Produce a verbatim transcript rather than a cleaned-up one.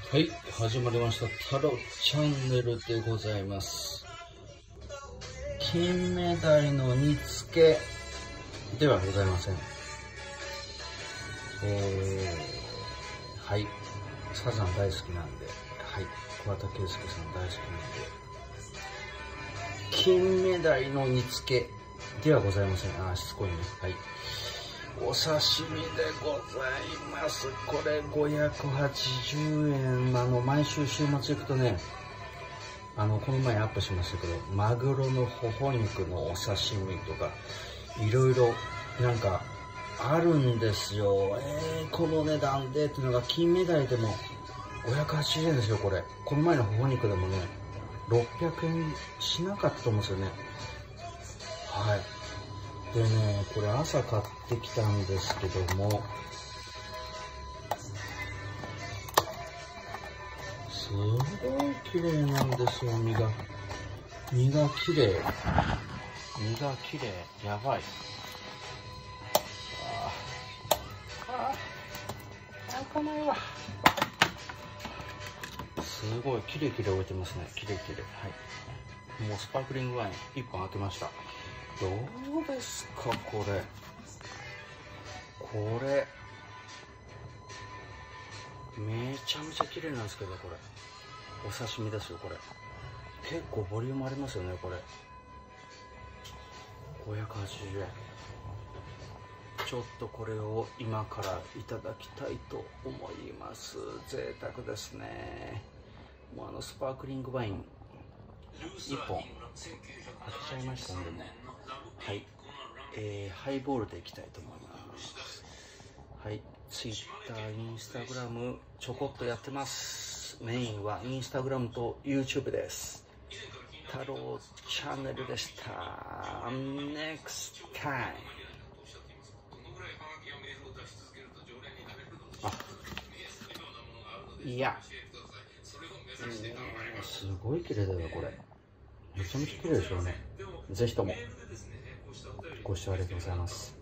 はい、始まりました。タロチャンネルでございます。金目鯛の煮付けではございません。えー、はい、サザン大好きなんで、はい、桑田佳祐さん大好きなんで、金目鯛の煮付けではございません。あー、しつこいね。はい。お刺身でございます。これごひゃくはちじゅうえん。あの、毎週週末行くとね、あの、この前アップしましたけど、マグロのほほ肉のお刺身とか、いろいろなんかあるんですよ。えー、この値段でっていうのが、金目鯛でもごひゃくはちじゅうえんですよ、これ。この前のほほ肉でもね、ろっぴゃくえんしなかったと思うんですよね。はい。でね、これ朝買ってきたんですけども、すごい綺麗なんですよ、身が。身が綺麗。身が綺麗。やばい。ああ。ああ。開かないわ。すごい綺麗綺麗置いてますね。綺麗綺麗。はい。もうスパークリングワインいっぽん開けました。どうですか、これ。これ。めちゃめちゃ綺麗なんですけど、これ。お刺身ですよ、これ。結構ボリュームありますよね、これ。ごひゃくはちじゅうえん。ちょっとこれを今からいただきたいと思います。贅沢ですね。もうあのスパークリングワインいっぽん開けちゃいましたんでね。はい、えー、ハイボールでいきたいと思います。はい、ツイッター、インスタグラムちょこっとやってます。メインはインスタグラムと YouTube です。太郎チャンネルでした。Next time。あ、いや、うん、すごい綺麗だよ、これ。めちゃめちゃ綺麗でしょうね。ぜひともご視聴ありがとうございます。